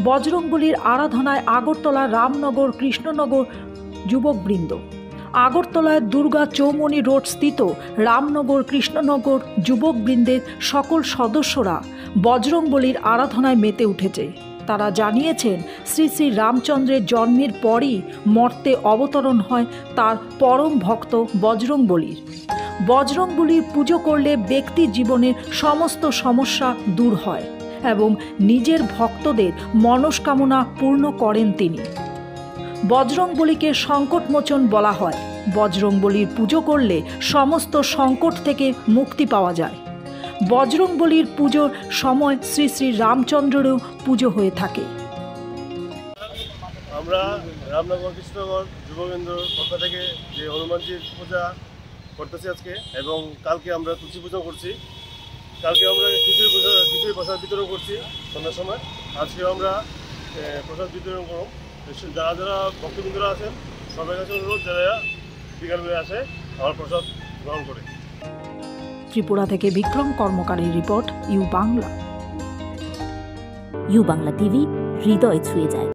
বজরংবলীর আরাধনায় আগরতলা রামনগর কৃষ্ণনগর যুবকবৃন্দ। আগরতলায় দুর্গা চৌমনি রোড স্থিত রামনগর কৃষ্ণনগর যুবকবৃন্দের সকল সদস্যরা বজরংবলীর আরাধনায় মেতে উঠেছে। তারা জানিয়েছেন, শ্রী শ্রী রামচন্দ্রের জন্মের পরই মর্তে অবতরণ হয় তার পরম ভক্ত বজরংবলীর। বজরংবলীর পুজো করলে ব্যক্তি জীবনের সমস্ত সমস্যা দূর হয় এবং নিজের ভক্তদের মনস্কামনা পূর্ণ করেন তিনি। বজরংবলীকে সংকটমোচন বলা হয়। বজরংবলীর পুজো করলে সমস্ত সংকট থেকে মুক্তি পাওয়া যায়। বজরংবলীর পুজোর সময় শ্রী শ্রী রামচন্দ্রেরও পুজো হয়ে থাকে। আমরা রামনগর কৃষ্ণনগর যুবকেন্দ্র পক্ষ থেকে যে হনুমানজির পূজা করতেছি আজকে, এবং কালকে আমরা তুলসী পূজা করছি। কালকে আমরা খিচুড়ি প্রসাদ বিতরণ করছি সন্ধ্যার সময়। আজকেও আমরা প্রসাদ বিতরণ করব। যারা যারা ভক্তবৃন্দরা আছেন সবাই কাছে অনুরোধ, যারা বিকালবেলা আসে আমার প্রসাদ গ্রহণ করে। ত্রিপুরা থেকে বিক্রম কর্মকারের report, U Bangla. U Bangla TV, হৃদয় ছুঁয়ে যায়।